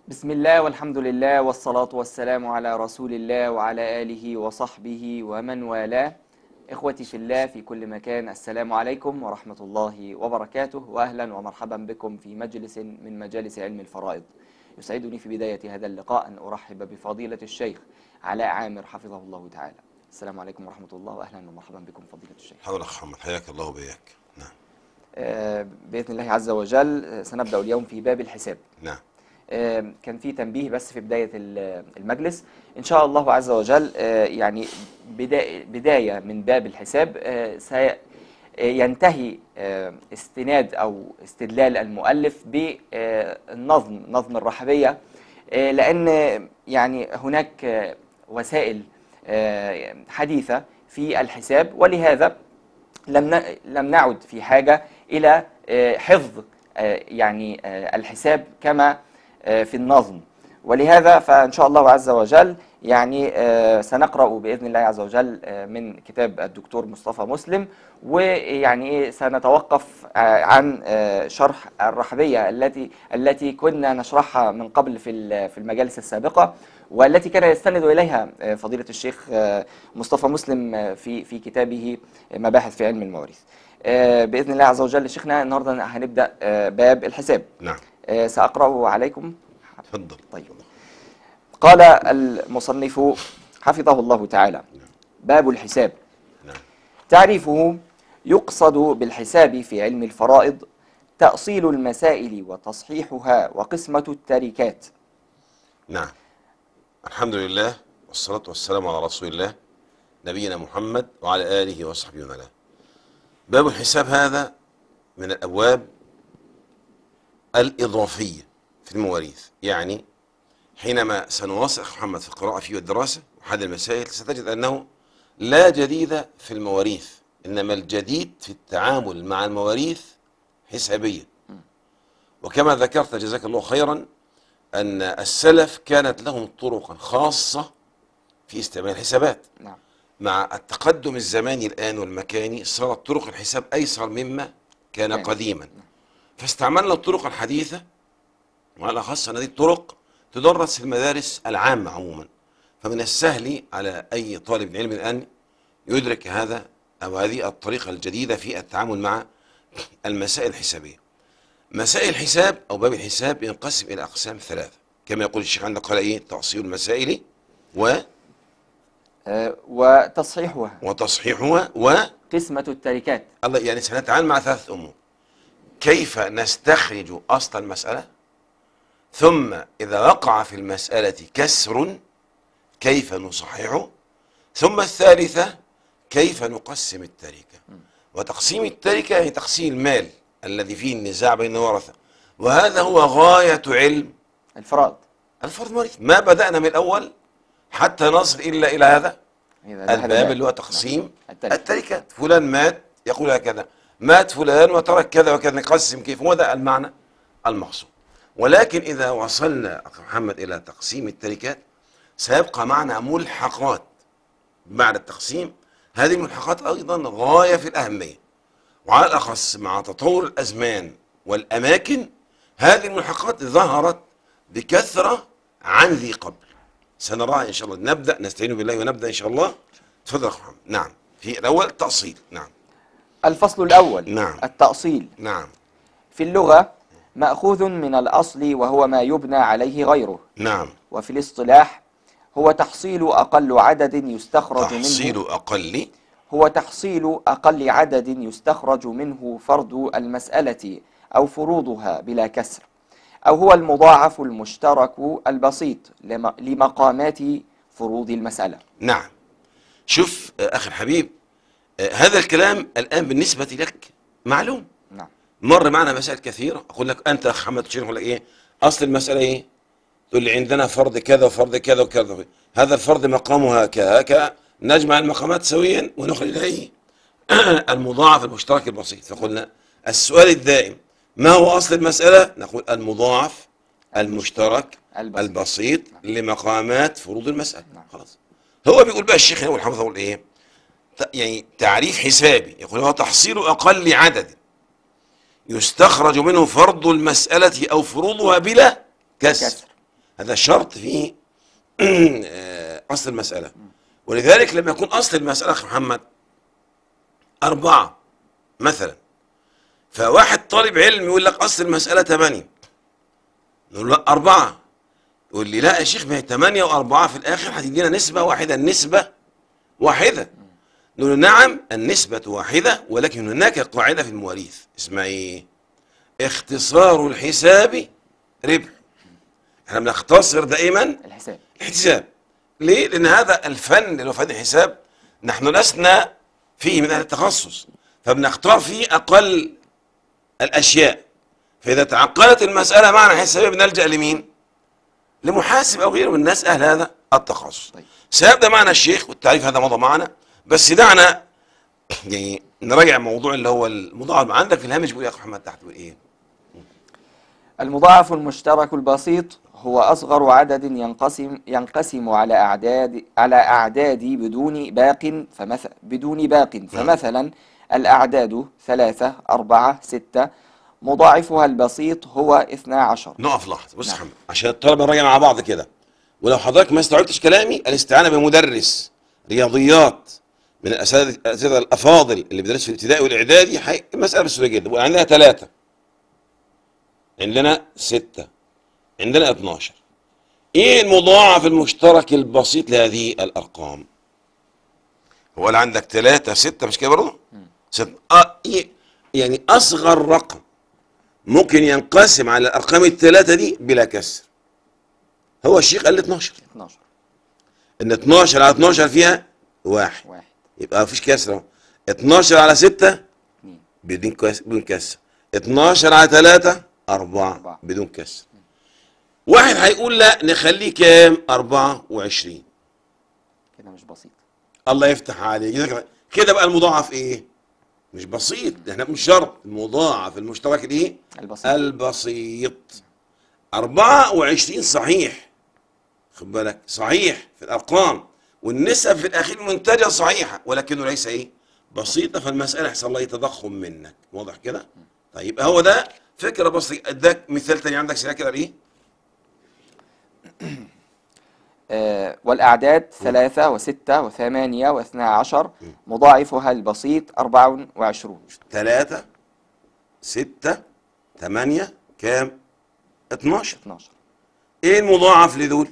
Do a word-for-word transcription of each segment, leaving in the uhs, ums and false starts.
بسم الله والحمد لله والصلاة والسلام على رسول الله وعلى آله وصحبه ومن والاه. إخوتي في الله في كل مكان، السلام عليكم ورحمة الله وبركاته، وأهلا ومرحبا بكم في مجلس من مجالس علم الفرائض. يسعدني في بداية هذا اللقاء أن أرحب بفضيلة الشيخ علاء عامر حفظه الله تعالى. السلام عليكم ورحمة الله، وأهلا ومرحبا بكم فضيلة الشيخ. حضرتك محمد، حياك الله وبياك. نعم. آه، بإذن الله عز وجل آه، سنبدأ اليوم في باب الحساب. نعم. آه، كان في تنبيه بس في بداية ال- المجلس إن شاء الله عز وجل. آه، يعني بدا- بداية من باب الحساب آه، سينتهي آه، استناد أو استدلال المؤلف بالنظم، نظم الرحبية، آه، لأن يعني هناك آه، وسائل آه، حديثة في الحساب، ولهذا لم ن- لم نعد في حاجة إلى آه، حفظ آه، يعني آه، الحساب كما آه، في النظم. ولهذا فإن شاء الله عز وجل يعني آه، سنقرأ بإذن الله عز وجل آه، من كتاب الدكتور مصطفى مسلم، ويعني إيه سنتوقف آه، عن آه، شرح الرحبية التي التي كنا نشرحها من قبل في ال- في المجالس السابقة، والتي كان يستند إليها آه، فضيلة الشيخ آه، مصطفى مسلم آه، في في كتابه مباحث في علم المواريث. آه، بإذن الله عز وجل شيخنا النهارده هنبدأ آه، باب الحساب. نعم. آه، سأقرأه عليكم. تفضل. طيب. قال المصنف حفظه الله تعالى: نعم. باب الحساب. نعم. تعريفه: يقصد بالحساب في علم الفرائض تأصيل المسائل وتصحيحها وقسمة التركات. نعم. الحمد لله والصلاة والسلام على رسول الله نبينا محمد وعلى آله وصحبه ومن والاه. باب الحساب هذا من الأبواب الإضافية في المواريث، يعني حينما سنواصل محمد في القراءة فيه والدراسة وحل المسائل ستجد أنه لا جديد في المواريث، إنما الجديد في التعامل مع المواريث حسابيا. وكما ذكرت جزاك الله خيرا أن السلف كانت لهم طرقا خاصة في استعمال الحسابات. نعم. مع التقدم الزماني الآن والمكاني صارت طرق الحساب أيسر مما كان كان. قديما، فاستعملنا الطرق الحديثة، وعلى خاص أن هذه الطرق تدرس في المدارس العامة عموما، فمن السهل على أي طالب علم الآن يدرك هذا أو هذه الطريقة الجديدة في التعامل مع المسائل الحسابية. مسائل الحساب أو باب الحساب ينقسم إلى أقسام ثلاثة، كما يقول الشيخ عندنا قال إيه: تأصيل المسائل و آه، وتصحيحها وتصحيحها و قسمة التركات. الله، يعني سنتعامل مع ثلاث أمور: كيف نستخرج أصل المسألة، ثم إذا وقع في المسألة كسر كيف نصححه، ثم الثالثة كيف نقسم التركة. وتقسيم التركة يعني تقسيم المال الذي فيه النزاع بين الورثة، وهذا هو غاية علم الفرائض. الفرض والوارث. ما بدأنا من الأول حتى نصل إلا إلى هذا إذا ده هذا الباب باب. اللي هو نعم. تقسيم التركة. التركات. فلان مات يقول هكذا، مات فلان وترك كذا وكذا، نقسم كيف. هو ده المعنى المقصود. ولكن إذا وصلنا أخي محمد إلى تقسيم التركات سيبقى معنا ملحقات بعد التقسيم. هذه الملحقات أيضا غاية في الأهمية، وعلى الأخص مع تطور الأزمان والأماكن هذه الملحقات ظهرت بكثرة عن ذي قبل. سنراها إن شاء الله. نبدأ نستعين بالله ونبدأ إن شاء الله. تفضل يا أخي محمد. نعم. في الأول تأصيل. نعم. الفصل الأول: نعم. التأصيل. نعم. في اللغة مأخوذ من الأصل وهو ما يبنى عليه غيره، نعم. وفي الاصطلاح هو تحصيل أقل عدد يستخرج تحصيل منه أقل هو تحصيل أقل عدد يستخرج منه فرض المسألة أو فروضها بلا كسر، أو هو المضاعف المشترك البسيط لم- لمقامات فروض المسألة. نعم. شوف آه، أخي الحبيب، آه، هذا الكلام الآن بالنسبة لك معلوم. نعم. مر معنا مسائل كثيرة. أقول لك أنت يا أخ محمد تشير، أقول لك إيه أصل المسألة؟ إيه؟ تقول لي عندنا فرض كذا وفرض كذا وكذا، هذا الفرض مقامه هكذا هكذا، نجمع المقامات سويا ونخرج إليه المضاعف المشترك البسيط. فقلنا السؤال الدائم: ما هو أصل المسألة؟ نقول المضاعف المشترك البسيط. البسيط لمقامات فروض المسألة. نعم. خلاص. هو بيقول بقى الشيخ هنا والحافظ يقول إيه؟ ت- يعني تعريف حسابي، يقول هو تحصيل أقل عدد يستخرج منه فرض المسألة أو فروضها بلا كسر. كسر. هذا شرط في أصل المسألة. ولذلك لما يكون أصل المسألة أخي محمد أربعة مثلا، فواحد طالب علم يقول لك أصل المسألة ثمانية، نقول له أربعة، يقول لي لا يا شيخ ما هي ثمانية وأربعة في الآخر هتدينا نسبة واحدة، النسبة واحدة. نقول له نعم النسبة واحدة، ولكن هناك قاعدة في المواريث اسمها إيه؟ اختصار الحساب ربح. احنا بنختصر دائما الحساب. الحساب. ليه؟ لأن هذا الفن اللي هو فن الحساب نحن لسنا فيه من أهل التخصص، فبنختار فيه أقل الأشياء. فإذا تعقدت المسألة معنا حسابية بنلجأ لمين؟ لمحاسب أو غيره من الناس أهل هذا التخصص. طيب. سيبدأ معنا الشيخ والتعريف هذا مضى معنا، بس دعنا يعني نراجع الموضوع اللي هو المضاعف. عندك في الهامش بيقول يا أخي محمد تحت بيقول إيه؟ المضاعف المشترك البسيط هو أصغر عدد ينقسم ينقسم على أعداد على أعداد بدون باق فمثل بدون باق فمثلا الأعداد ثلاثة أربعة ستة مضاعفها البسيط هو اثنا عشر. نقف لحظة بص يا محمد عشان الطلبة نراجع مع بعض كده، ولو حضرتك ما استوعبتش كلامي الاستعانة بمدرس رياضيات من الأساتذة الأفاضل اللي بيدرسوا في الابتدائي والإعدادي حي... المسألة بسهولة جدا. وعندنا ثلاثة، عندنا ستة، عندنا اثناشر. ايه المضاعف المشترك البسيط لهذه الارقام؟ هو اللي عندك ثلاثة ستة مش كده برضه؟ ستة. آه إيه؟ يعني اصغر رقم ممكن ينقسم على الارقام الثلاثة دي بلا كسر هو الشيخ قال لي اثناشر. اثناشر. ان اثناشر على اثناشر فيها واحد. واحد. يبقى مفيش كسر اهو. اثناشر على ستة بدون كسر بدون كسر. اثناشر على ثلاثة أربعة, أربعة بدون كسر. واحد هيقول لا نخليه كام؟ أربعة وعشرين. كده مش بسيط. الله يفتح عليك كده. كده بقى المضاعف ايه؟ مش بسيط، احنا مش شرط المضاعف المشترك الايه؟ البسيط. البسيط. أربعة وعشرين صحيح، خد بالك صحيح في الأرقام، والنسب في الأخير منتجة صحيحة، ولكنه ليس ايه؟ بسيطة. فالمسألة يحصل لها تضخم منك، واضح كده؟ طيب هو ده فكرة بسيطة. اداك مثال تاني عندك سريع كده ايه؟ آه والأعداد ثلاثة وستة وثمانية واثنا عشر مضاعفها البسيط أربعة وعشرون. ثلاثة ستة ثمانية كام؟ اثناشر. اثناشر. ايه المضاعف لدول؟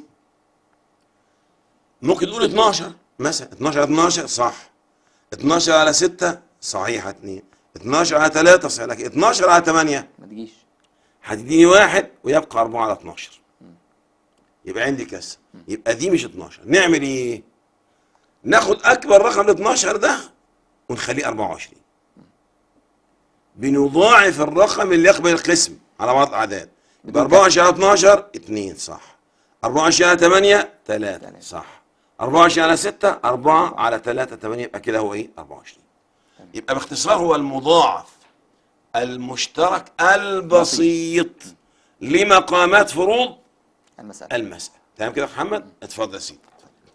ممكن تقول اثناشر مثلا. اثناشر على اثناشر صح. اثناشر على ستة صحيحة اتنين. اثناشر على ثلاثة صحيح، لكن اثناشر على ثمانية ما تجيش. هتديني واحد ويبقى أربعة على اثناشر. يبقى عندي كسر. يبقى دي مش اثناشر. نعمل ايه؟ ناخد اكبر رقم ل اثناشر ده ونخليه أربعة وعشرين. بنضاعف الرقم اللي يقبل القسم على بعض الاعداد. يبقى أربعة وعشرين على اثناشر اتنين صح. أربعة وعشرين على ثمانية ثلاثة صح. أربعة وعشرين على ستة أربعة على ثلاثة ثمانية. يبقى كده هو ايه؟ أربعة وعشرين. يبقى باختصار هو المضاعف المشترك البسيط لمقامات فروض المسألة. المسألة. تمام كده يا محمد؟ اتفضل يا سيدي.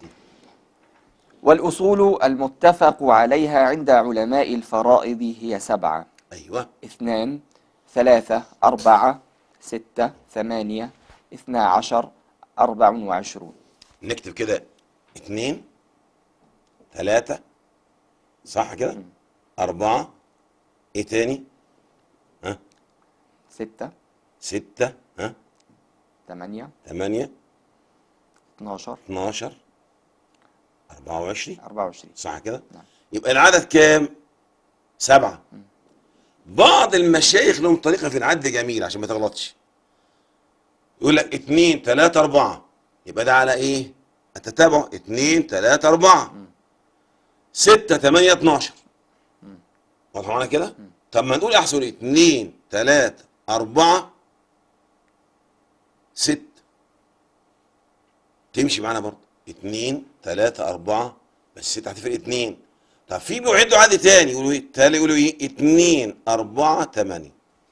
والأصول المتفق عليها عند علماء الفرائض هي سبعة. ايوه. اثنان ثلاثة أربعة ستة ثمانية اثنا عشر أربع وعشرون. نكتب كده اثنين ثلاثة صح كده؟ أربعة ايه تاني؟ ها؟ ستة ستة ها؟ ثمانية ثمانية اثناشر اثناشر أربعة وعشرين. أربعة وعشرين صح كده؟ نعم. يبقى العدد كام؟ سبعة. بعض المشايخ لهم طريقة في العد جميلة عشان ما تغلطش. يقول لك اتنين تلاتة أربعة، يبقى ده على إيه؟ التتابع. اتنين تلاتة أربعة ستة تمانية اتناشر. واضح معانا كده؟ طب ما نقول أحسن اتنين تلاتة أربعة ستة. تمشي معانا برضه. اتنين تلاتة أربعة بس ستة هتفرق اتنين. طب في بيعدوا عد تاني يقولوا ايه؟ تاني يقولوا ايه؟ اتنين أربعة تمانية.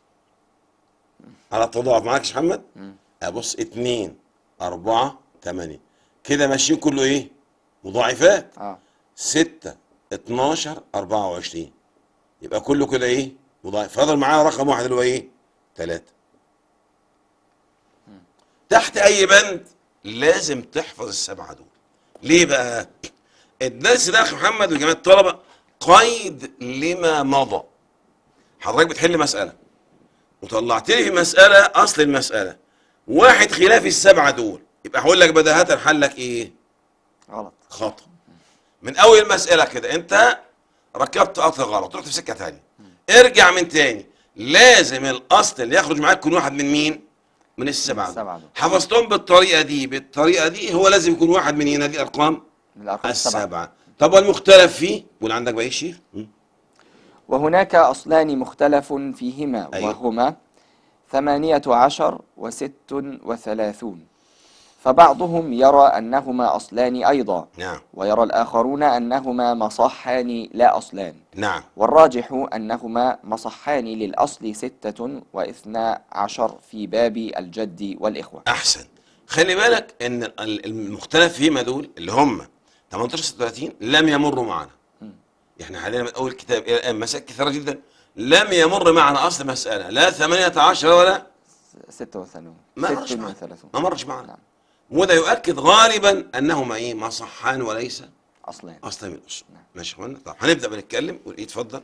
على التضاعف معاك يا محمد؟ ابص اتنين أربعة تمانية. كده ماشيين كله ايه؟ مضاعفات. اه ستة اتناشر أربعة وعشرين. يبقى كله كده ايه؟ مضاعف. فاضل معانا رقم واحد اللي هو ايه؟ تلاتة. تحت اي بند لازم تحفظ السبعه دول. ليه بقى؟ الدرس ده يا اخي محمد وجماعه الطلبه قيد لما مضى. حضرتك بتحل مساله وطلعت لي في مساله اصل المساله واحد خلاف السبعه دول، يبقى هقول لك بداهه حلك ايه؟ غلط. خطأ. من اول المساله كده انت ركبت قطر غلط، رحت في سكه ثانيه، ارجع من تاني. لازم الاصل اللي يخرج معاك يكون واحد من مين؟ من السبعه دول. السبعة دول. حفظتهم بالطريقه دي بالطريقه دي، هو لازم يكون واحد من هنا، دي ارقام من الأرقام السبعة. السبعه. طب والمختلف فيه؟ قول عندك بقى ايه شيخ؟ وهناك أصلان مختلف فيهما، أيوه. وهما ثمانية عشر وست وثلاثون، فبعضهم يرى أنهما أصلان أيضا، نعم ويرى الآخرون أنهما مصحان لا أصلان، نعم والراجح أنهما مصحان للأصل ستة واثنا عشر في باب الجد والإخوة. احسن. خلي بالك ان ال- المختلف فيهما دول اللي هم تمنتاشر ستة وثلاثين لم يمروا معنا. احنا حاليا من اول كتاب الى الان مسائل كثيره جدا لم يمر معنا اصل مساله لا ثمانية عشر ولا ستة وثلاثون. ما مرش ست معنا. وثلاثون. ما مرش معنا. نعم. وده يؤكد غالبا انهما ايه؟ مصحان وليس أصلان. اصلا من الاصول. نعم. ماشي يا اخوانا؟ طب هنبدا بنتكلم. قول ايه؟ اتفضل.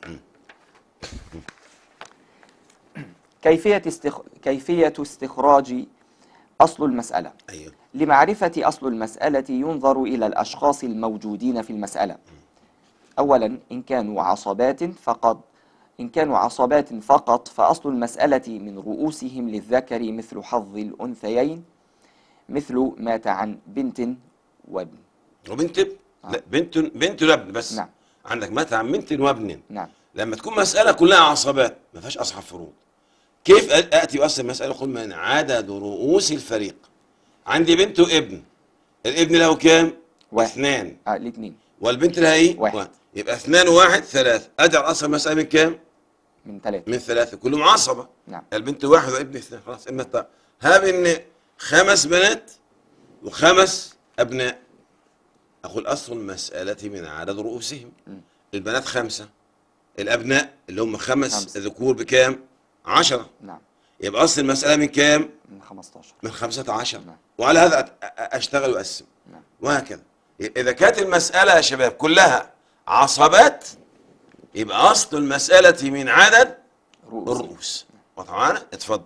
كيفية استخ... كيفية استخراج أصل المسألة. ايوه. لمعرفة أصل المسألة ينظر إلى الأشخاص الموجودين في المسألة. أولا، إن كانوا عصبات فقط إن كانوا عصبات فقط فأصل المسألة من رؤوسهم للذكر مثل حظ الأنثيين، مثل مات عن بنت وابن. وبنت ابن؟ آه. لا، بنت بنت وابن بس. نعم. عندك مات عن بنت وابن. نعم. لما تكون مساله كلها عصبات ما فيهاش اصحاب فروض، كيف اتي واصل المساله؟ اقول من عدد رؤوس الفريق. عندي بنت وابن، الابن له كام؟ واحد. اثنان. آه الاثنين. والبنت لها ايه؟ واحد. يبقى اثنان وواحد ثلاثة. اجعل اصل المساله من كام؟ من ثلاثة. من ثلاثة، كلهم عصبة. نعم. البنت واحد وابن اثنان، خلاص. اما الطاق هاب ان خمس بنات وخمس ابناء، اقول اصل المسألة من عدد رؤوسهم. م. البنات خمسة، الابناء اللي هم خمس خمس. ذكور بكام؟ عشرة. نعم. يبقى اصل المسألة من كام؟ من خمستاشر. من خمسة عشر. نعم. وعلى هذا أت- أ- اشتغل واقسم. نعم. وهكذا. اذا كانت المسألة يا شباب كلها عصبات يبقى اصل المسألة من عدد رؤوس. الرؤوس. وطبعا اتفضل.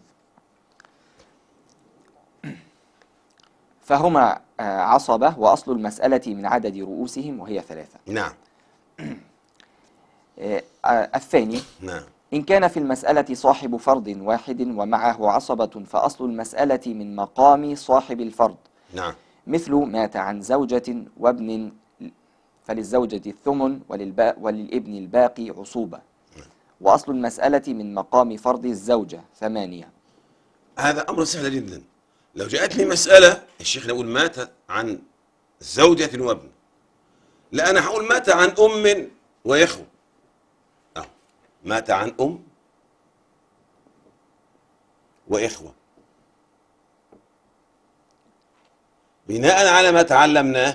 فهما آه، عصبة، وأصل المسألة من عدد رؤوسهم وهي ثلاثة. نعم آه، آه، الثاني، نعم إن كان في المسألة صاحب فرد واحد ومعه عصبة فأصل المسألة من مقام صاحب الفرد، نعم مثل مات عن زوجة وابن فللزوجة الثمن وللبا وللابن الباقي عصوبة، وأصل المسألة من مقام فرد الزوجة ثمانية. هذا امر سهل جدا. لو جاءتني مسألة الشيخ يقول مات عن زوجة وابن، لا انا هقول مات عن ام واخوة. أه. مات عن ام واخوة، بناء على ما تعلمناه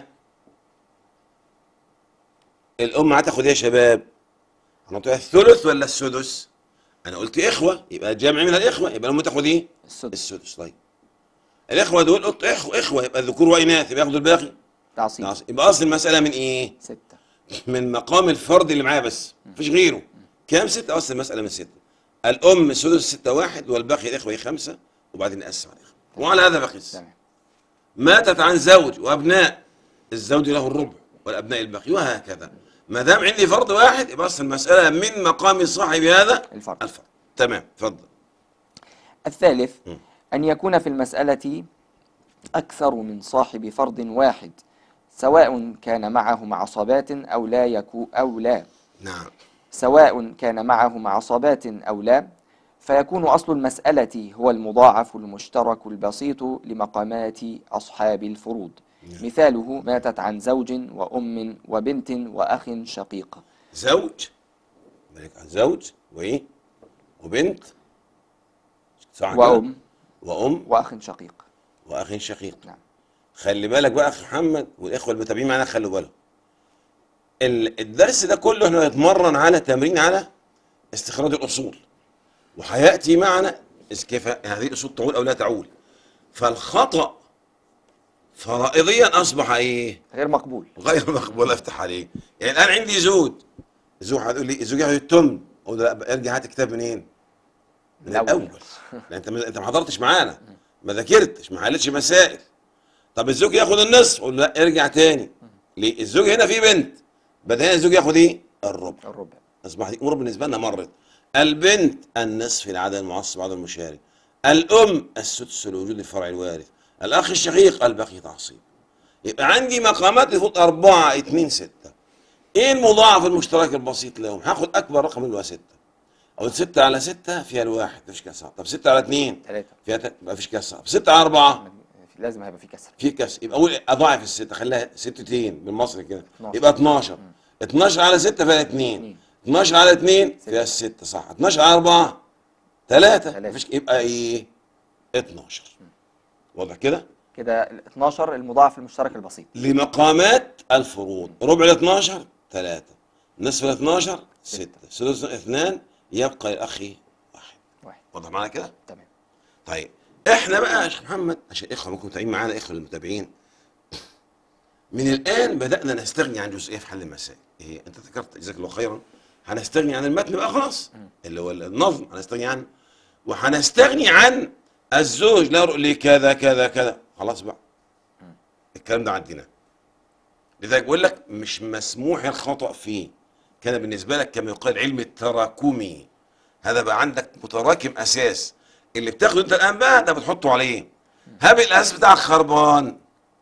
الام هتاخد ايه يا شباب؟ هنعطيها الثلث ولا السدس؟ انا قلت اخوة يبقى الجمع منها الاخوة، يبقى الام تاخد ايه؟ السدس. السدس. طيب الاخوة دول قلت اخوة اخوة يبقى الذكور واناث، يبقى ياخدوا الباقي. تعصيب. يبقى اصل المسألة من ايه؟ ستة. من مقام الفرد اللي معايا بس، مفيش غيره. كام؟ ستة. اصل المسألة من ستة. الام سدس ستة واحد، والباقي الاخوة خمسة، وبعدين نقسم على الاخوة. وعلى هذا بقيس. تمام. ماتت عن زوج وابناء، الزوج له الربع والابناء الباقي، وهكذا. ما دام عندي فرد واحد يبقى اصل المسألة من مقام صاحب هذا الفرد. الفرد. تمام. اتفضل. الثالث، م. أن يكون في المسألة أكثر من صاحب فرد واحد، سواء كان معهم عصبات أو لا يكو أو لا نعم سواء كان معهم عصبات أو لا، فيكون أصل المسألة هو المضاعف المشترك البسيط لمقامات أصحاب الفروض. نعم. مثاله ماتت عن زوج وأم وبنت وأخ شقيق. زوج، مالك عن زوج وايه؟ وبنت، صح كده؟ وأم وام وأخ شقيق. واخ شقيق. نعم. خلي بالك بقى اخ محمد والاخوه المتابعين معانا، خلوا بالهم. ال- الدرس ده كله احنا هنتمرن على تمرين على استخراج الاصول، وهياتي معنا إذ كيف هذه الاصول تعول او لا تعول. فالخطأ فرائضيا اصبح ايه؟ غير مقبول. غير مقبول. افتح عليه. يعني الان عندي زوج، زوج هتقول لي الزوج ياخد التمن، اقول له لا ارجع هات الكتاب منين؟ من الأول. الاول. لا انت انت ما حضرتش معانا، ما ذاكرتش، ما حلتش مسائل. طب الزوج ياخد النصف، اقول له لا ارجع تاني. ليه؟ الزوج هنا في بنت، بدل هنا الزوج ياخد ايه؟ الربع. الربع. اصبحت الامور بالنسبه لنا مرت. البنت النصف العدد المعصب عدد المشارك. الام السدس لوجود الفرع الوارث. الاخ الشقيق الباقي تعصيب. يبقى عندي مقامات المفروض أربعة اتنين ستة. إيه المضاعف المشترك البسيط لهم؟ هاخد أكبر رقم اللي هو ستة. أو ستة على ستة فيها الواحد مفيش كسر. طب ستة على اتنين ثلاثة. فيها تلاتة مفيش كسر. طب ستة على أربعة لازم هيبقى في كسر. في كسر. يبقى أقول أضاعف الستة، خليها ستتين بالمصري كده، اتناشر. يبقى اتناشر. اتناشر على ستة فيها اتنين. اتنين. اتناشر على اتنين فيها الستة صح. اتناشر على أربعة تلاتة تلاتة. مفيش، يبقى إيه؟ اتناشر. واضح كده؟ كده ال اتناشر المضاعف المشترك البسيط. لمقامات الفروض. ربع ال اتناشر ثلاثة، نصف ال اتناشر ستة، سدس اثنان، يبقى لأخي واحد. واحد. واضح معانا كده؟ تمام. طيب احنا بقى يا شيخ محمد عشان اخوه ممكن متابعين معانا، اخوه المتابعين، من الان بدأنا نستغني عن جزئية في حل المسائل. ايه انت ذكرت جزاك الله خيرا، هنستغني عن المتن بقى خلاص اللي هو النظم هنستغني عنه، وهنستغني عن الزوج لا ليه كذا كذا كذا، خلاص بقى الكلام ده عندنا. لذلك بقول لك مش مسموح الخطأ فيه. كان بالنسبة لك كما يقال علم التراكمي، هذا بقى عندك متراكم أساس، اللي بتاخده أنت الآن بقى ده بتحطه عليه. هاب الأساس بتاعك خربان،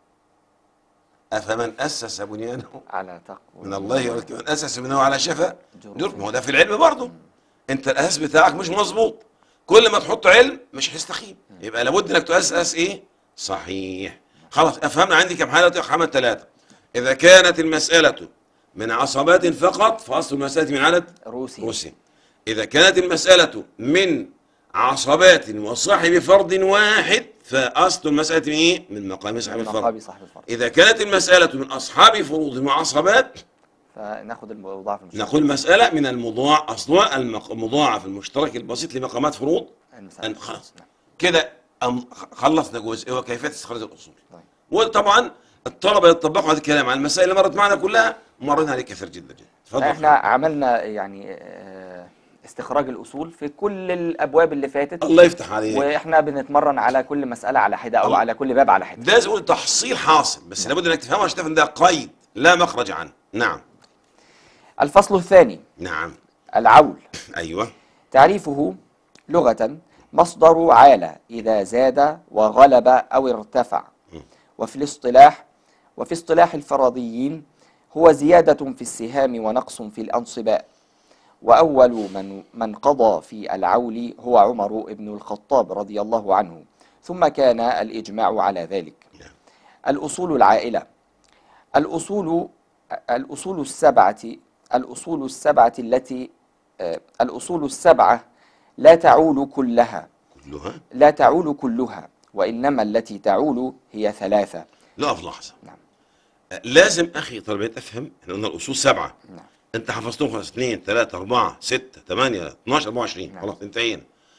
أفمن أسس بنيانه على تقوى من الله يقول من أسس بنيانه على شفا جرف. جرف. ما هو ده في العلم برضه. أنت الأساس بتاعك مش مظبوط، كل ما تحط علم مش هيستقيم. يبقى لابد إنك تؤسس إيه؟ صحيح. خلاص أفهمنا. عندي كم حالة؟ حمل ثلاثة. إذا كانت المسألة من عصبات فقط فأصل المسألة من عدد روسي. روسي. إذا كانت المسألة من عصبات وصاحب فرض واحد فأصل المسألة من إيه؟ من مقام صاحب من الفرض. مقام صاحب الفرض. إذا كانت المسألة من أصحاب فروض وعصبات فناخد المضاعف المشترك. نقول المسألة من المضاع أصلها المضاعف المشترك البسيط لمقامات فروض. المسألة. أن- خلاص نعم. كده أم- خلصنا جزء هو كيفية استخراج الأصول. طيب. وطبعا الطلبة يطبقوا هذا الكلام على المسائل اللي مرت معنا كلها، مرينا عليه كثير جدا جدا. تفضل. احنا عملنا يعني آه، استخراج الأصول في كل الأبواب اللي فاتت، الله يفتح عليك. واحنا بنتمرن على كل مسألة على حدة أو الله. على كل باب على حدة. ده زي ما قلت تحصيل حاصل، بس لابد انك تفهمه عشان تفهم ده قيد لا مخرج عنه. نعم. الفصل الثاني. نعم. العول. ايوه. تعريفه لغة مصدر عال إذا زاد وغلب أو ارتفع. وفي الاصطلاح وفي اصطلاح الفرضيين هو زيادة في السهام ونقص في الأنصباء. وأول من من قضى في العول هو عمر بن الخطاب رضي الله عنه، ثم كان الإجماع على ذلك. الأصول العائلة. الأصول الأصول السبعة الأصول السبعة التي آه، الأصول السبعة لا تعول كلها كلها. لا تعول كلها وإنما التي تعول هي ثلاثة. لا في لحظه. نعم. آه، لازم اخي طالبين افهم احنا قلنا الاصول سبعه. نعم. انت حفظتهم خلاص اثنين ثلاثة أربعة ستة ثمانية اثناشر أربعة وعشرين. نعم. خلاص انتهينا.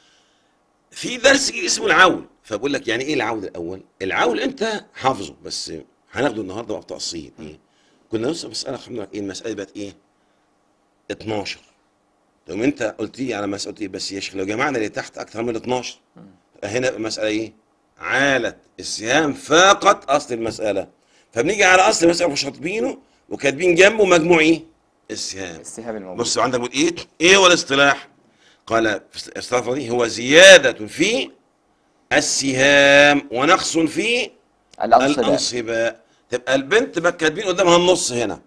في درس جديد اسمه العول، فبقول لك يعني ايه العول الاول؟ العول انت حافظه بس هناخده النهارده بقى بتفصيل. ايه؟ كنا لسه مساله خدنا ايه المساله بقت ايه؟ اتناشر. تقوم انت قلت لي على مساله ايه بس يا شيخ لو جمعنا اللي تحت اكثر من اتناشر هنا المساله ايه؟ عالت السهام فاقت اصل المساله، فبنيجي على اصل المساله مش حاطبينه وكاتبين جنبه مجموع ايه؟ السهام. السهام الموجود. بص عندك بتقول ايه؟ ايه هو الاصطلاح؟ قال في الاصطلاح دي هو زياده في السهام ونقص في الأنصباء. الانصباء. تبقى البنت بقى كاتبين قدامها النص هنا،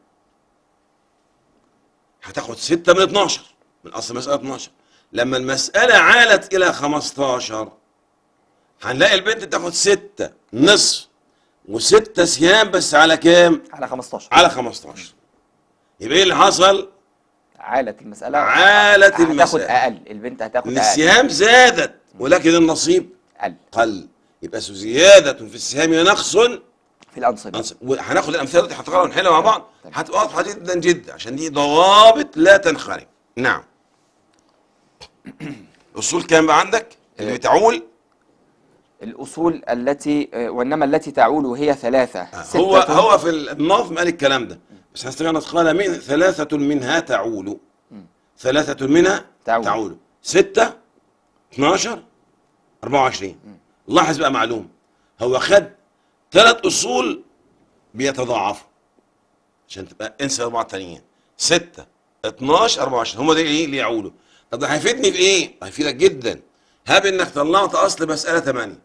هتاخد ستة من اتناشر من اصل المساله اتناشر. لما المساله عالت الى خمستاشر هنلاقي البنت تاخد ستة نصف وستة سهام بس على كام؟ على خمستاشر. على خمستاشر. يبقى ايه اللي حصل؟ عالت المسألة. عالت هتاخد المسألة. أقل، البنت هتاخد ان أقل. السهام زادت ولكن النصيب أقل قل. يبقى زيادة في السهام ونقص في الأنصباء. وهناخد الامثله دي هتقراها ونحلها مع بعض، تمام. هتبقى واضحه جدا جدا عشان دي ضوابط لا تنخرم. نعم. اصول كام بقى عندك؟ اللي بتعول الأصول التي آه، وإنما التي تعول هي ثلاثة ستة. هو هو في النظم قال الكلام ده، بس هستغنى قال من ثلاثة منها تعول، ثلاثة منها تعول. تعول ستة اثناشر أربعة وعشرين. لاحظ بقى معلوم، هو خد ثلاث أصول بيتضاعفوا عشان تبقى انسى أربعة تانيين، ستة اثناشر أربعة وعشرين هم دول ايه اللي يعولوا. طب ده هيفيدني في ايه؟ هيفيدك جدا. هاب انك طلعت اصل مسألة ثمانية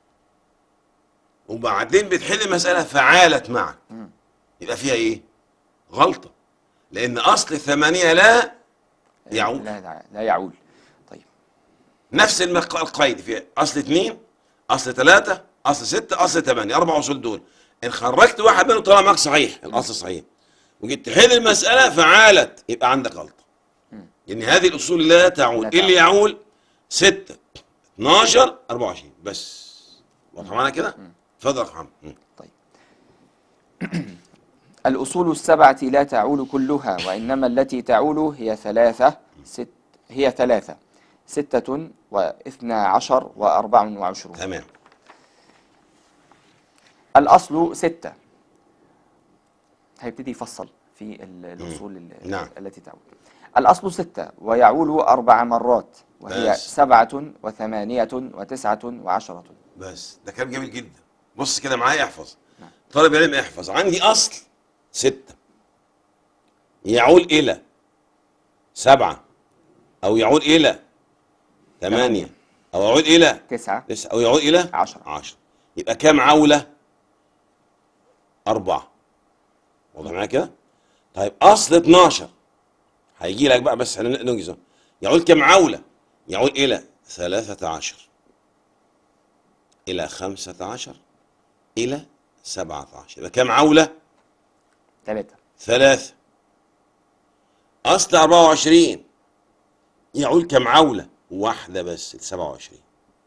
وبعدين بتحل مسألة فعالت معك، يبقى فيها ايه؟ غلطة، لأن أصل الثمانية لا يعول. لا, لا يعول. طيب نفس المق- القيد في أصل اثنين، أصل ثلاثة، أصل ستة، أصل ثمانية، أربع أصول دول. إن خرجت واحد منهم طلع معاك صحيح، الأصل صحيح، وجيت تحل المسألة فعالت، يبقى عندك غلطة. لأن هذه الأصول لا تعول. لا إيه اللي تعول. يعول؟ ستة اثناشر أربعة وعشرين بس. واضح معانا كده؟ اتفضل يا محمد. مم. طيب الأصول السبعة لا تعول كلها، وإنما التي تعول هي ثلاثة ست هي ثلاثة ستة واثنا عشر وأربع وعشرون. تمام. الأصل ستة، هيبتدي يفصل في ال- الأصول ال- نعم. التي تعول. الأصل ستة ويعول أربع مرات، وهي بس. سبعة وثمانية وتسعة وعشرة. بس ده كلام جميل جدا. بص كده معايا، احفظ. طالب العلم احفظ. عندي اصل ستة يعول الى سبعة، او يعول الى ثمانية، او يعود الى تسعة تسعة، او يعود الى عشرة. عشرة. يبقى كام عولة؟ أربعة. واضح معايا كده؟ طيب أصل اثناشر هيجي لك بقى، بس احنا ننجزه. يعود كام عولة؟ يعود إلى ثلاثة عشر، إلى خمسة عشر، إلى سبعة عشر. يبقى كام عولة؟ ثلاثة. ثلاثة. أصل أربعة وعشرين يعود كام عولة؟ واحدة بس، سبعة وعشرين.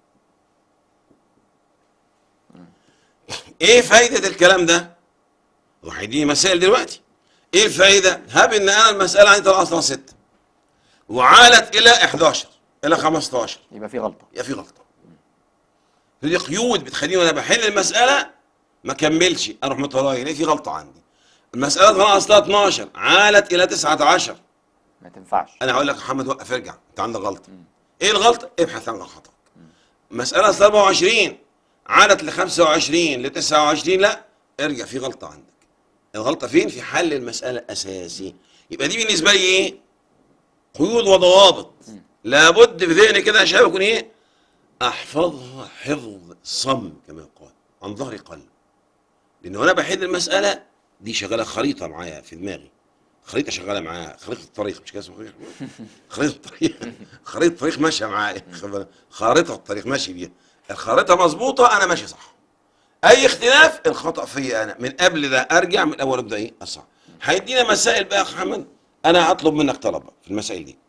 إيه فايدة الكلام ده؟ وهيديني مسائل دلوقتي. إيه الفايدة؟ هاب إن أنا المسألة عندي طلع أصلا ستة وعالت إلى إحداشر، إلى خمستاشر، يبقى في غلطة. يبقى في غلطة. دي قيود بتخليني وأنا بحل المسألة ما كملش، أروح متراجع ليه في غلطة عندي. المسألة طلع أصلها اثناشر عالت إلى تسعة عشر، ما تنفعش. أنا هقول لك يا محمد وقف ارجع، أنت عندك غلطة. إيه الغلطة؟ ابحث عن الخطأ. مسألة أصلها أربعة وعشرين عادت ل خمسة وعشرين ل تسعة وعشرين، لا ارجع، في غلطة عندك. الغلطة فين؟ في حل المسألة الأساسي. يبقى دي بالنسبة لي إيه؟ قيود وضوابط لابد في ذهني كده يا شباب يكون إيه؟ أحفظها حفظ صم كما يقال، عن ظهر قلب. لأن وأنا بحل المسألة دي شغالة خريطة معايا في دماغي، خريطة شغالة معايا، خريطة الطريق، مش كده اسمها خريطة؟ خريطة الطريق، خريطة الطريق ماشية معايا، خارطة الطريق ماشي بيها. الخارطة مظبوطة أنا ماشي صح. أي اختلاف الخطأ فيا أنا، من قبل ده أرجع من الأول أبدأ إيه؟ أصح. هيدينا مسائل بقى يا أخ محمد، أنا هطلب منك طلب في المسائل دي.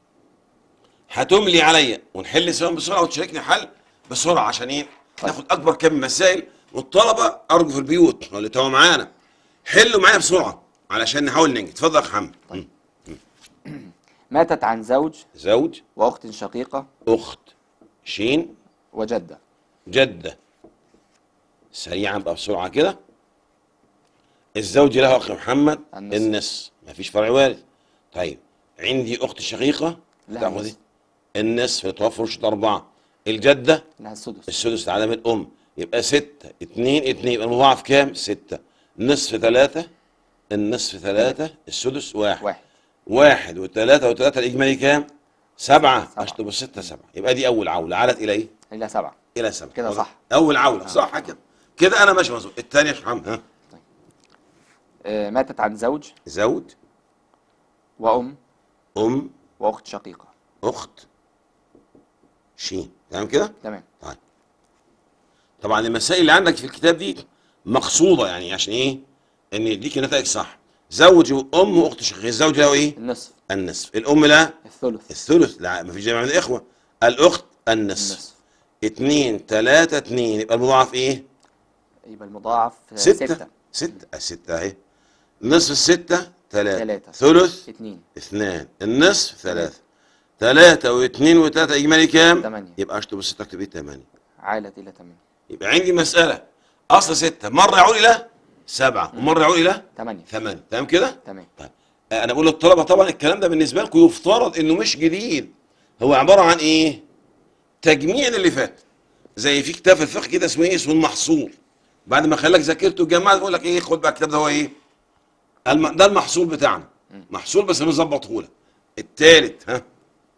هتملي عليا ونحل سوا بسرعة وتشاركني حل بسرعة عشان إيه؟ ناخد أكبر كم من مسائل، والطلبة أرجو في البيوت اللي توا معانا حلوا معايا بسرعة علشان نحاول ننجز. اتفضل يا أخ محمد. طيب. ماتت عن زوج زوج وأخت شقيقة أخت شين وجدة. جدة. سريعا بقى بسرعة كده. الزوج له أخ محمد النصف. النصف، مفيش فرع وارث. طيب عندي أخت شقيقة لها تاخد النصف. النصف، توفر شروط أربعة. الجدة لها السدس. السدس على من الأم، يبقى ستة اتنين اتنين، يبقى المضاعف كام؟ ستة. نصف ثلاثة، النصف ثلاثة، السدس واحد. واحد. واحد وثلاثة وثلاثة الإجمالي كام؟ سبعة. سبعة. أشطب الستة سبعة. يبقى دي أول عولة عالت إلى إيه؟ إلى سبعة. إلى سبعة. كده صح. أول عولة صح كده. كده أنا ماشي مظبوط. الثانية يا شيخ محمد. ها؟ آه، ماتت عن زوج زوج وأم أم وأخت شقيقة. أخت شين. تمام كده؟ تمام. طيب. طبعا المسائل اللي عندك في الكتاب دي مقصودة، يعني عشان إيه؟ إن يديك النتائج صح. زوج وأم وأخت شقيقة. الزوج له إيه؟ النصف. النصف. الأم لا الثلث. الثلث. لا مفيش جمع من الإخوة. الأخت النصف. النصف. اتنين تلاتة اتنين، يبقى المضاعف إيه؟ يبقى المضاعف آه، ستة. ستة. ستة. الستة أهي. نصف الستة تلاتة. تلاتة. ثلث اتنين. اثنان. النصف ثلاثة. ثلاثة واثنين وثلاثة إجمالي كام؟ تمانية. يبقى أشطب الستة أكتب إيه؟ تمانية. عالت إلى ثمانية. يبقى عندي مسألة أصل ستة مرة يعود إلى سبعة ومرة يعود إلى ثمانية. ثمانية. تمام كده؟ تمام. طيب آه، أنا بقول للطلبة طبعا الكلام ده بالنسبة لكم يفترض إنه مش جديد، هو عبارة عن إيه؟ تجميع اللي فات. زي في كتاب في الفقه كده اسمه إيه؟ اسمه المحصول. بعد ما خلاك ذاكرته وجمعت بقول لك إيه؟ خد بقى الكتاب ده هو إيه؟ الم... ده المحصول بتاعنا. محصول بس مظبطه لك. التالت ها؟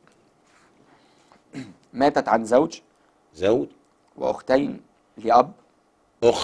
ماتت عن زوج زوج وأختين لأب أخت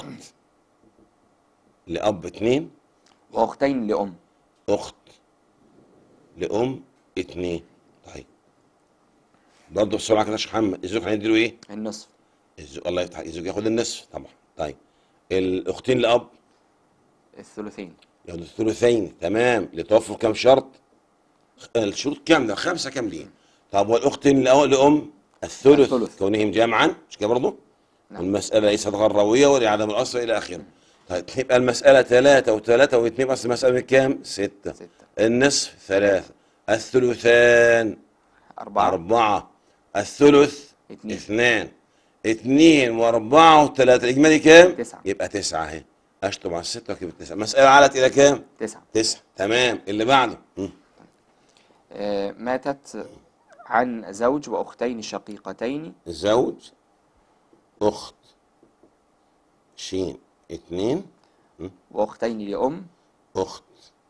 لأب اتنين، وأختين لأم. أخت لأم اتنين. طيب برضه بسرعة كده يا شيخ محمد، الزوج هنديله إيه؟ النصف. الزوج الله يفتح، الزوج ياخد النصف طبعا. طيب الأختين لأب الثلثين. ياخدوا الثلثين. تمام. لتوفر كام شرط؟ الشروط كام ده؟ خمسة كاملين. طب والأختين لأ- لأم الثلث, الثلث. كونهم جمعا، مش كده برضه؟ نعم. والمسألة ليست غروية ولعدم الأصل إلى آخره. طيب تبقى المسألة ثلاثة وثلاثة واثنين، أصل المسألة من كام؟ ستة. ستة. النصف ثلاثة. الثلثان أربعة. أربعة. الثلث اثنين. اثنان. اثنين وأربعة وثلاثة، الإجمالي كام؟ تسعة. يبقى تسعة أهي. أشطب على الستة وأكتب التسعة. المسألة علت إلى كام؟ تسعة. تسعة. تمام. اللي بعده م. آه، ماتت عن زوج وأختين شقيقتين زوج أخت شين اتنين م. وأختين لأم أخت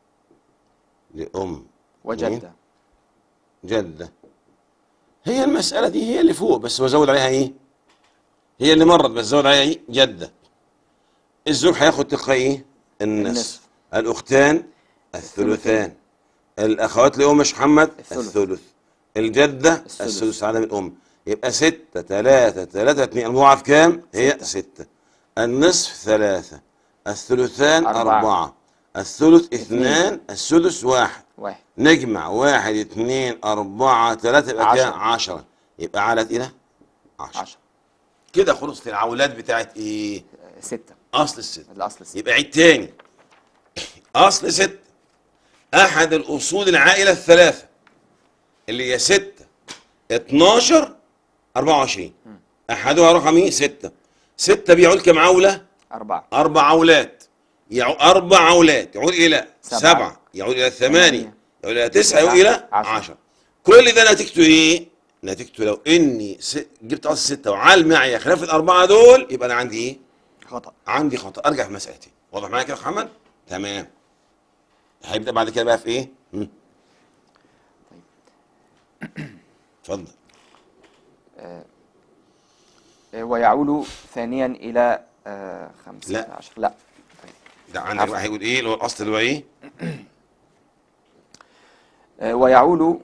لأم وجدة. جدة. هي المسألة دي هي اللي فوق بس بزود عليها إيه؟ هي اللي مرت بس زود عليها إيه؟ جدة. الزوج هياخد تلقائي إيه؟ النصف. النصف. الأختان الثلثان. الأخوات لأم مش محمد الثلث. الثلث. الجدة الثلث. الثلث على من الأم. يبقى ستة ثلاثة ثلاثة اثنين، المضاعف كام؟ هي ستة. ستة. النصف ثلاثة. الثلثان أربعة. أربعة. الثلث اثنين. اثنان. السدس واحد. واحد. نجمع واحد اثنين أربعة ثلاثة يبقى كام؟ عشرة. عشرة. يبقى علت إلى عشرة. عشرة. كده خلصت العولات بتاعت إيه؟ آه، ستة. أصل الست. الأصل ستة. يبقى عيد تاني. أصل ست أحد الأصول العائلة الثلاثة اللي هي ستة اتناشر أربعة وعشرين. أحدها رقم إيه؟ ستة. ستة بيعود كم عولة؟ أربعة. أربع عولات. يعود أربع عولات يعود إلى سبعة. سبعة، يعود إلى ثمانية، ثمانية. يعود إلى تسعة، يعود تسعة. إلى عشرة. عشرة. كل ده نتيجته إيه؟ نتيجته لو إني س... جبت أصل ستة وعال معي خلاف الأربعة دول يبقى أنا عندي إيه؟ خطأ. عندي خطأ. أرجع في مسألتين. واضح معايا كده يا محمد؟ تمام. هيبدأ بعد كده بقى في إيه؟ مم. اتفضل. آه، ويعول ثانيا إلى آه، خمسة لا. عشر. لا. ده عندك بقى هيقول إيه؟ اللي هو الأصل اللي هو إيه؟ آه، ويعول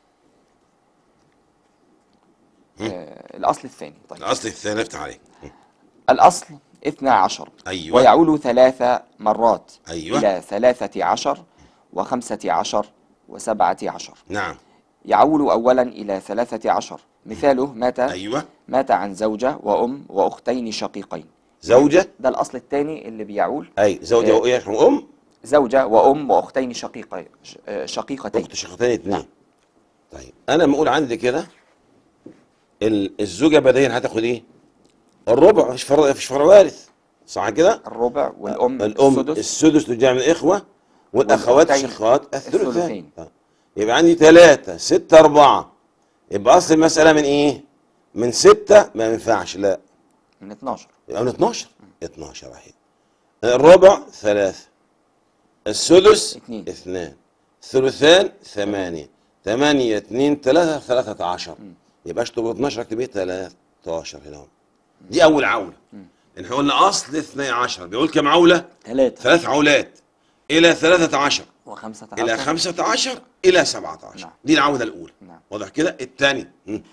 آه، الأصل الثاني. طيب. الأصل الثاني افتح عليه. الأصل اثنا عشر. أيوه. ويعول ثلاث مرات أيوه. إلى ثلاثة عشر وخمسة عشر وسبعة عشر. نعم. يعول أولا إلى ثلاثة عشر. مثاله مات أيوه. مات عن زوجة وأم وأختين شقيقين. زوجة. ده الأصل الثاني اللي بيعول. أي زوجة آه، وإيه وأم. زوجة وأم وأختين شقيقين شقيقتين. أخت شقيقتين اتنين. طيب أنا لما أقول عندي كده ال- الزوجة بديهيا هتاخد إيه؟ الربع. مفيش فرع مفيش فرع وارث، صح كده؟ الربع والأم الأم السدس السدس للجمع من الإخوة، والأخوات والأختين الشقات الثلثان. الثلثين. طيب. يبقى عندي ثلاثة ستة أربعة. يبقى أصل المسألة من إيه؟ من ستة ما ينفعش، لا من اثناشر. يبقى من اتناشر. اتناشر واحد. الربع ثلاثة. السدس اثنين. اثنان. الثلثان ثمانية. ثمانية اثنين ثلاثة ثلاثة عشر. يبقى اشطب اتناشر اكتب ايه؟ ثلاثة عشر هنا. دي أول عولة. احنا قلنا أصل اثني عشر بيقول كم عولة؟ ثلاثة. ثلاث عولات إلى ثلاثة عشر وخمسة إلى عشر. خمسة عشر إلى سبعة عشر. نعم. دي العودة الأولى. نعم. واضح كده؟ الثاني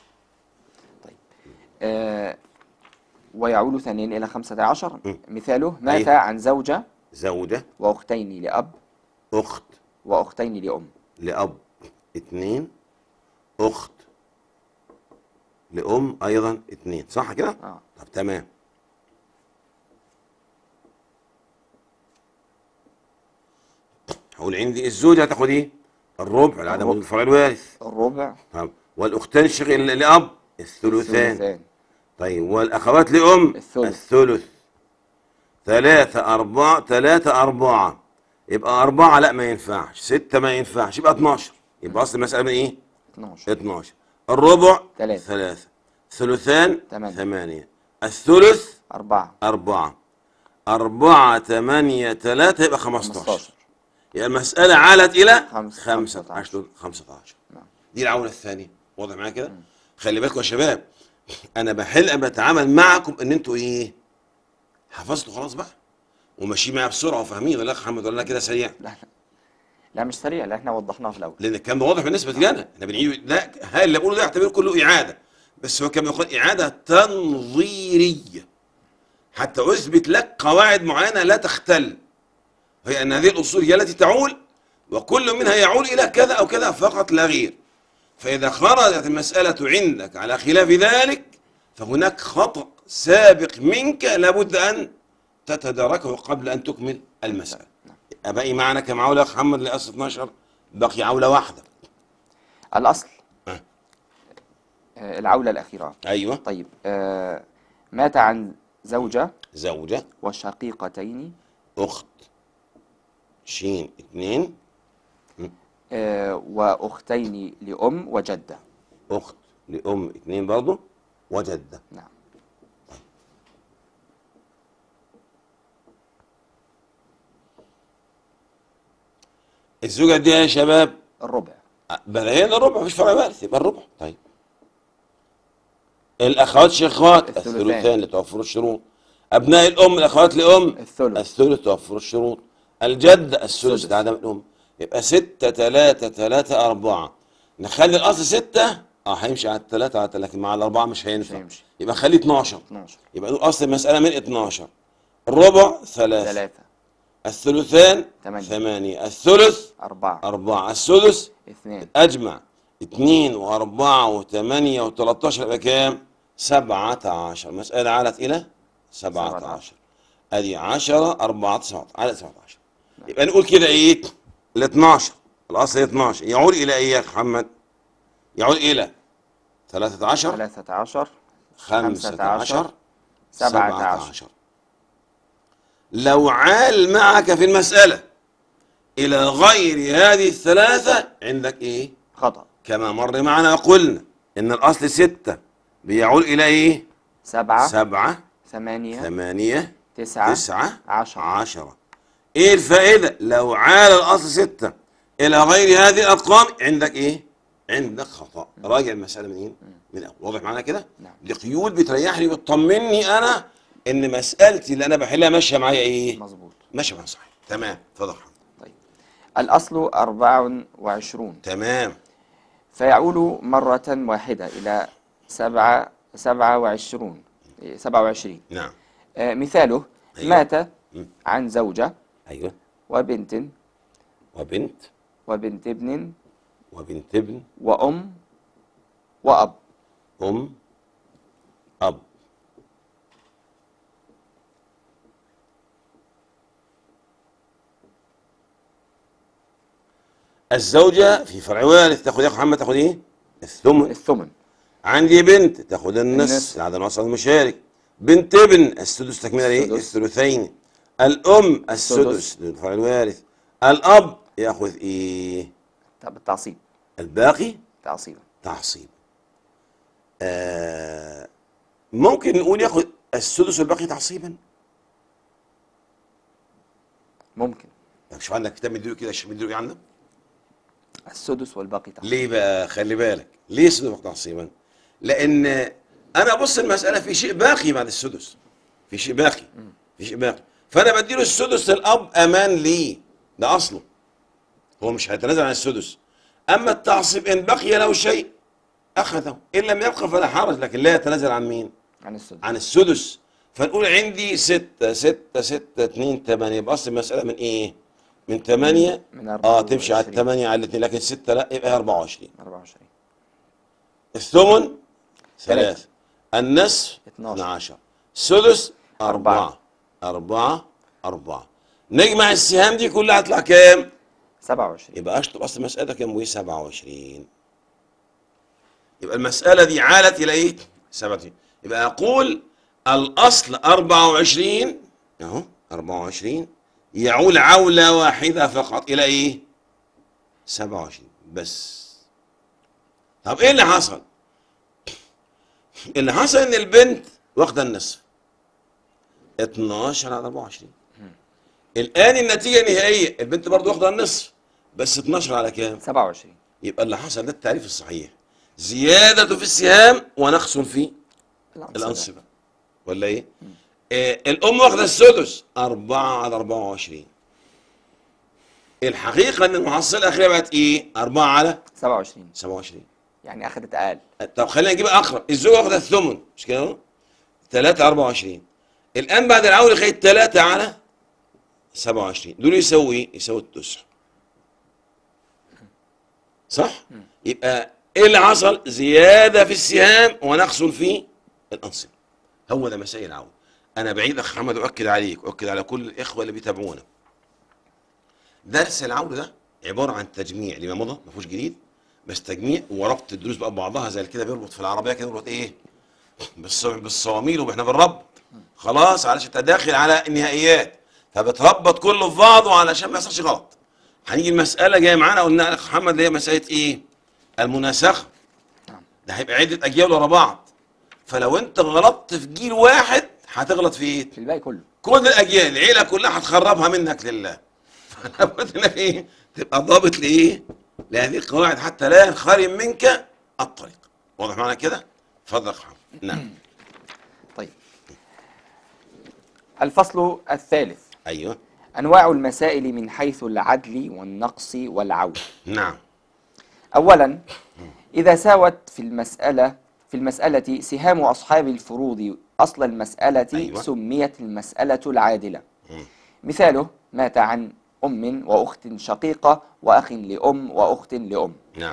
آه، ويعول ثانيا إلى خمسة عشر. م. مثاله مات أيوه. عن زوجة زوجة وأختين لأب أخت وأختين لأم. لأب اثنين. أخت لأم أيضا اثنين، صح كده؟ آه. طب تمام. هقول عندي الزوجة هتاخد إيه؟ الربع لعدم الربع. الفرع الوارث. الربع. طب والأختان الشقيق لأب الثلثان. الثلثان. طيب والأخوات لأم الثلث. الثلث. ثلاثة أربعة ثلاثة أربعة يبقى أربعة لا ما ينفعش، ستة ما ينفعش، يبقى اتناشر. يبقى أصل المسألة من إيه؟ اتناشر. اتناشر. الربع تلاتة. ثلاثة. ثلثان تمانية. ثمانية. الثلث أربعة. أربعة. أربعة تمانية تلاتة يبقى خمستاشر. خمستاشر. يبقى المسألة عالت إلى خمس- خمسة خمسة عشر. خمسة عشر. نعم. دي العولة الثانية. واضح معايا كده؟ خلي بالكم يا شباب، أنا بحل أنا بتعامل معكم إن أنتوا إيه؟ حفظتوا خلاص بقى وماشيين معايا بسرعة وفاهمين ولا يا أخ محمد ولا أنا كده سريع؟ لا لا لا مش سريع، لا احنا وضحناه في الأول. لأن الكلام ده واضح بالنسبة لي أنا، إحنا بنعيد لا هاي اللي بقوله ده اعتبره كله إعادة، بس هو كما يقول إعادة تنظيرية حتى أثبت لك قواعد معينة لا تختل، هي أن هذه الأصول هي التي تعول وكل منها يعول إلى كذا أو كذا فقط لا غير. فإذا خرجت المسألة عندك على خلاف ذلك فهناك خطأ سابق منك لابد أن تتداركه قبل أن تكمل المسألة. أبقي معنا كم عولة يا أخ محمد لأصل اتناشر؟ بقي عولة واحدة. الأصل أه. آه، العولة الأخيرة. أيوه. طيب آه مات عن زوجة زوجة وشقيقتين أخت شين اتنين آه وأختين لأم وجدة. أخت لأم اتنين برضه وجدة. نعم. الزوجة دي يا شباب الربع. بلاقينا الربع مفيش فرق وارث يبقى الربع. طيب الأخوات شقات الثلثان. الثلثان لتوفر الشروط. أبناء الأم الأخوات لأم الثلث. الثلث توفر الشروط. الجد الثلث السدس. لعدم الأم. يبقى ستة تلاتة تلاتة أربعة. نخلي الأصل ستة أه هيمشي على التلاتة على التلاتة، لكن مع الأربعة مش هينفع. مش هيمشي. يبقى خليه اتناشر. اتناشر. يبقى نقول أصل المسألة من اتناشر. الربع ثلاثة. ثلاثة. الثلثان ثمانية. ثمانية. الثلث أربعة. أربعة. السدس اثنين. أجمع اتنين وأربعة وثمانية وتلاتاشر يبقى كام؟ سبعة عشر. مسألة عالت إلى سبعة سبعة عشر. أدي عشرة أربعة سبعة عالت سبعة عشر. يبقى نقول كده إيه؟ ال اتناشر الأصل اتناشر يعود إلى إيه يا محمد؟ يعود إلى ثلاثة عشر. ثلاثة عشر. خمسة عشر. سبعة عشر. لو عال معك في المسألة إلى غير هذه الثلاثة عندك إيه؟ خطأ. كما مر معنا قلنا إن الأصل ستة بيعود إلى إيه؟ سبعة. سبعة. ثمانية. ثمانية. تسعة. تسعة. عشرة. عشرة. إيه الفائدة؟ لو عال الأصل ستة إلى غير هذه الأرقام عندك إيه؟ عندك خطأ. راجع المسألة من إيه؟ من أول. واضح معنا كده؟ نعم. دي قيود بتريحني وتطمني أنا إن مسألتي اللي أنا بحلها ماشية معايا إيه؟ مظبوط. ماشية معايا صحيح. تمام. اتفضل. طيب الأصل أربع وعشرون. تمام. فيعول مرة واحدة إلى سبعة سبعة وعشرون سبعة وعشرين. نعم. آه مثاله أيوة. مات مم. عن زوجة أيوه. وبنت وبنت وبنت ابن وبنت ابن وأم وأب. أم أب. الزوجة في فرع وارث تاخد يا أخو محمد تاخد إيه؟ الثمن. الثمن. عندي بنت تاخد النص النصف. العدد الوسط المشارك. بنت ابن السدس تكملة إيه؟ السدس. الثلثين. الأم السدس للفرع الوارث. الأب ياخذ إيه؟ طب التعصيب. الباقي تعصيبا. تعصيب. آه ممكن نقول ياخذ السدس والباقي تعصيبا. ممكن. طب شوف عندك كتاب مديله كده مديله ايه عندك؟ السدس والباقي تعصيبا. ليه بقى؟ خلي بالك ليه السدس والباقي تعصيبا؟ لأن أنا أبص المسألة في شيء باقي بعد السدس. في شيء باقي. في شيء باقي. فأنا بديله السدس للأب أمان ليه؟ ده أصله. هو مش هيتنازل عن السدس. أما التعصيب إن بقي له شيء أخذه، إن لم يبقى فلا حرج، لكن لا يتنازل عن مين؟ عن السدس. عن السدس. فنقول عندي ستة ستة ستة اتنين تمانية. يبقى أصل المسألة من إيه؟ من تمانية. من أربعة اه تمشي على وعشرين. الثمانية على الاثنين، لكن ستة لا يبقى أربعة وعشرين. أربعة وعشرين. الثمن ثلاثة. ثلاثة. النصف اتناشر. اثنا عشر. سدس أربعة. أربعة. أربعة أربعة. نجمع السهام دي كلها هتطلع كام؟ سبعة وعشرين. يبقى أشطب أصل المسألة كام؟ وهي سبعة وعشرين. يبقى المسألة دي عالت إلى إيه؟ سبعة وعشرين. يبقى أقول الأصل أربعة وعشرين أهو أربعة وعشرين يعول عولة واحدة فقط إلى إيه؟ سبعة وعشرين بس. طب إيه اللي حصل؟ اللي حصل إن البنت واخدة النصف اتناشر على أربعة وعشرين. الآن النتيجة النهائية البنت برضو واخدة النصف بس اتناشر على كام؟ سبعة وعشرين. يبقى اللي حصل ده التعريف الصحيح، زيادة في السهام ونقص في الأنصبة. الأنصبة ولا إيه؟ آه الأم واخدة السدس أربعة على أربعة وعشرين. الحقيقة إن المحصلة الأخيرة بقت إيه؟ أربعة على سبعة وعشرين. سبعة وعشرين. يعني أخدت أقل. طب خلينا نجيب أقرب، الزوجة واخدة الثمن مش كده؟ ثلاثة أربعة وعشرين. الآن بعد العول خدت ثلاثة على سبعة وعشرين، دول يساوي إيه؟ يساوي التسع. صح؟ يبقى إيه اللي حصل؟ زيادة في السهام ونقص في الأنصبة. هو ده مسائل العول. أنا بعيد أخ محمد أؤكد عليك وأؤكد على كل الإخوة اللي بيتابعونا. درس العول ده عبارة عن تجميع لما مضى، ما فيهوش جديد، بس تجميع وربط الدروس بقى ببعضها زي كده، بيربط في العربية كده بيربط إيه؟ بالصواميل وإحنا بنربط. خلاص علشان تداخل على النهائيات، فبتربط كله في بعضه علشان ما يحصلش غلط. هنيجي المسألة جاية معانا قلنا يا أخ محمد اللي هي مسألة إيه؟ المناسخة. ده هيبقى عدة أجيال ورا بعض، فلو أنت غلطت في جيل واحد هتغلط في إيه؟ في الباقي كله. كل الأجيال العيلة كلها هتخربها منك لله. فلا بد إنك إيه؟ تبقى ضابط لإيه؟ لهذه القواعد حتى لا ينخرم منك الطريق. واضح معنا كده؟ اتفضل يا أخ محمد. نعم. طيب. الفصل الثالث. أيوه. أنواع المسائل من حيث العدل والنقص والعول. نعم. أولا، إذا ساوت في المسألة في المسألة سهام أصحاب الفروض أصل المسألة أيوة. سميت المسألة العادلة. مم. مثاله مات عن أم وأخت شقيقة وأخ لأم وأخت لأم. نعم.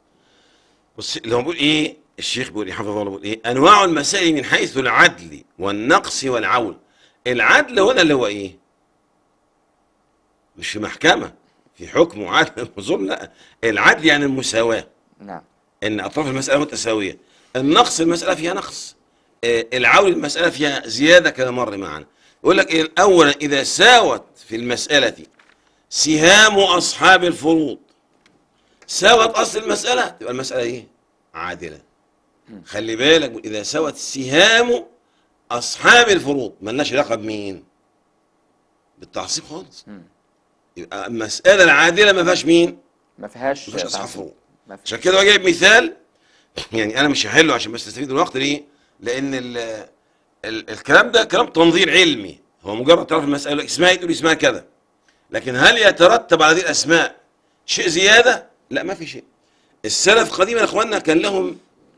بص اللي هو بيقول ايه الشيخ بيقول ايه حفظه الله بيقول ايه انواع المسائل من حيث العدل والنقص والعول. العدل هنا اللي هو ايه؟ مش في محكمة في حكم وعدل وظلم، لا، العدل يعني المساواة، نعم. ان اطراف المسألة متساوية. النقص المسألة فيها نقص، آه العول المسألة فيها زيادة كما مر معنا. يقول لك إيه؟ اولا اذا ساوت في المسألة سهام اصحاب الفروض، ساوت اصل المسألة تبقى المسألة ايه؟ عادلة. خلي بالك اذا ساوت سهام اصحاب الفروض ملناش علاقة بمين؟ بالتعصيب خالص. مم. يبقى المسألة العادلة ما فيهاش مين؟ ما فيهاش ما فيهاش اصحاب تعصيب. فروض. ما فيهاش. عشان كده هو جايب مثال، يعني انا مش هحله عشان بس تستفيد من الوقت. ليه؟ لان ال ال الكلام ده كلام تنظير علمي، هو مجرد تعرف المسألة اسمها تقول اسمها كذا، لكن هل يترتب على هذه الاسماء شيء زيادة؟ لا، ما في شيء. السلف قديما يا اخواننا كان لهم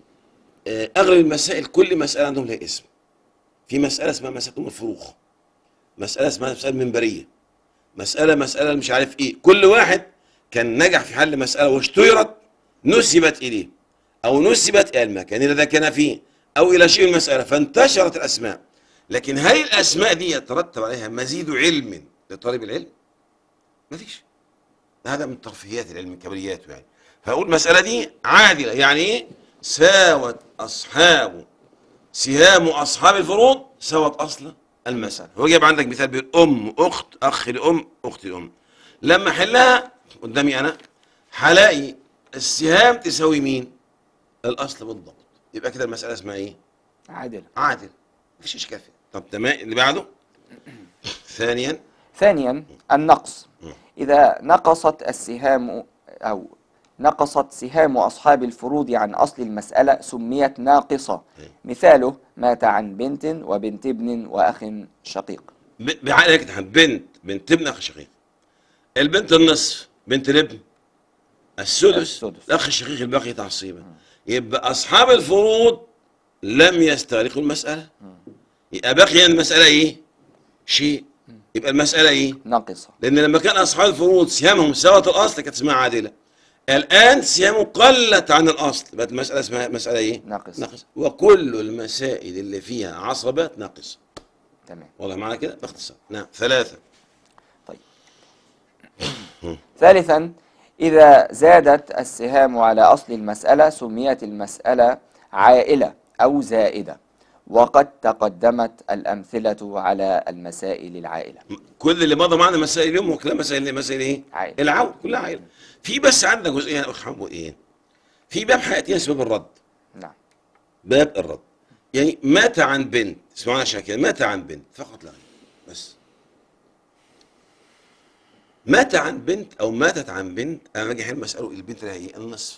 آه، اغلب المسائل كل مسألة عندهم لها اسم. في مسألة اسمها مسألة ام الفروخ، مسألة اسمها مسألة منبرية، مسألة مسألة مش عارف ايه. كل واحد كان نجح في حل مسألة واشتهرت نسبت اليه او نسبت الى المكان الذي كان فيه او الى شيء المسألة فانتشرت الاسماء. لكن هل الاسماء دي يترتب عليها مزيد علم لطالب العلم؟ ما فيش. هذا من ترفيهيات العلم كبرياته يعني. فاقول المسألة دي عادلة يعني ايه؟ ساوت اصحاب سهام اصحاب الفروض ساوت اصل المسألة. هو جايب عندك مثال بيقول ام اخت اخ لام اخت لام. لما احلها قدامي انا هلاقي السهام تساوي مين؟ الاصل بالضبط. يبقى كده المسألة اسمها ايه؟ عادلة. عادل، مفيش اشكال فيها. طب تمام، اللي بعده. ثانيا ثانيا، النقص. إذا نقصت السهام أو نقصت سهام أصحاب الفروض عن أصل المسألة سميت ناقصة. مثاله مات عن بنت وبنت ابن وأخ شقيق. ب- بعقلك كده بنت بنت ابن اخ شقيق، البنت النصف، بنت الابن السدس، السدس. الاخ الشقيق الباقي تعصيبا. يبقى اصحاب الفروض لم يستغرقوا المسألة، يبقى باقي المسألة ايه؟ شيء. يبقى المسألة ايه؟ ناقصة. لأن لما كان أصحاب الفروض سهامهم ساوت الأصل كانت اسمها عادلة. الآن سهامه قلت عن الأصل بقت المسألة اسمها مسألة إيه؟ ناقصة. ناقصة. وكل المسائل اللي فيها عصبات ناقصة. تمام. واضح معنا كده؟ باختصار. نعم. ثلاثة. طيب. ثالثا، إذا زادت السهام على أصل المسألة سميت المسألة عائلة أو زائدة. وقد تقدمت الأمثلة على المسائل العائلة. كل اللي مضى معنا مسائل اليوم وكلها مسائل مسائل ايه؟ عائلة. العون كلها عائله. في بس عندنا جزئيه يا اخ حمو ايه؟ في باب حياتي اسمه باب الرد. نعم. باب الرد. يعني مات عن بنت، اسمعونا عشان كده، مات عن بنت فقط لا غير. بس. مات عن بنت او ماتت عن بنت، انا باجي حين اساله البنت لها ايه؟ النصف.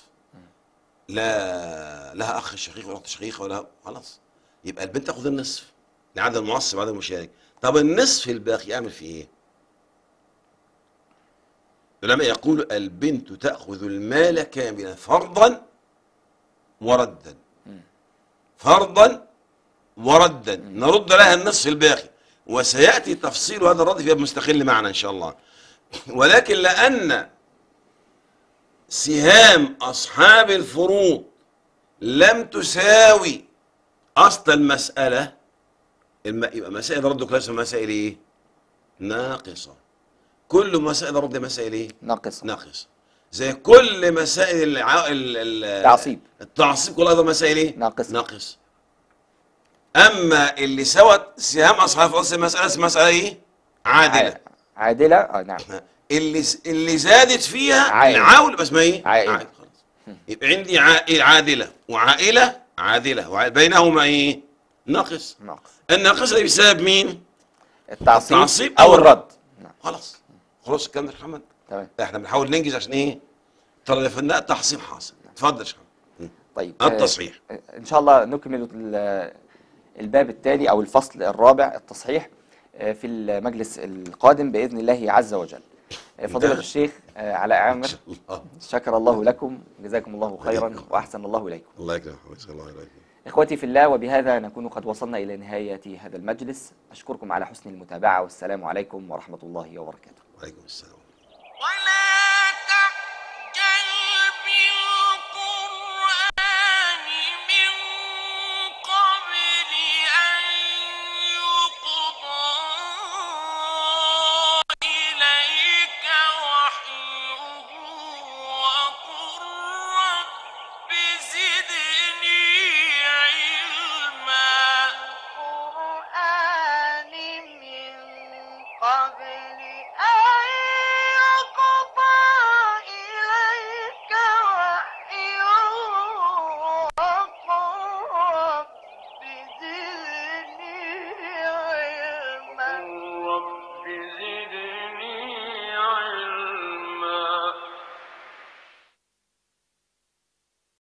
لا لها اخ شقيق ولا اخت شقيقه ولا خلاص. يبقى البنت تاخذ النصف لعدم المعصب عدم المشارك. طب النصف الباقي يعمل فيه ايه؟ العلماء يقول البنت تاخذ المال كاملا فرضا وردا. فرضا وردا، نرد لها النصف الباقي، وسياتي تفصيل هذا الرد في باب مستقل معنا ان شاء الله. ولكن لان سهام اصحاب الفروض لم تساوي اصل المساله، الم... يبقى مسائل رد كلها اسمها مسائل ايه؟ ناقصه. كل مسائل رد مسائل ايه؟ ناقصة. ناقصه. زي كل مسائل الع... ال... ال... التعصيب. التعصيب كلها ايضا مسائل ايه؟ ناقصة. ناقصه. اما اللي سوت سهام اصحاب اصل المساله اسمها مساله ايه؟ عادله. عادلة. اه نعم. اللي اللي زادت فيها عائلة. العول بس ما ايه؟ عائلة. عائلة. خلاص. يبقى عندي عائلة عادلة وعائلة عادلة وبينهما ايه؟ ناقص. ناقص. الناقص اللي بسبب مين؟ التعصيب, التعصيب أو الرد. نعم. خلاص. خلاص الكلام ده يا محمد. تمام. احنا بنحاول ننجز عشان ايه؟ ترى في النهاية التحصيل حاصل. اتفضل يا محمد. طيب. التصحيح. آه إن شاء الله نكمل الباب التالي أو الفصل الرابع التصحيح في المجلس القادم بإذن الله عز وجل. فضيلة الشيخ علاء عامر، شكر الله لكم، جزاكم الله خيرا وأحسن الله إليكم. الله يكرمك. الله يبارك. إخوتي في الله، وبهذا نكون قد وصلنا إلى نهاية هذا المجلس. أشكركم على حسن المتابعة، والسلام عليكم ورحمة الله وبركاته. وعليكم السلام.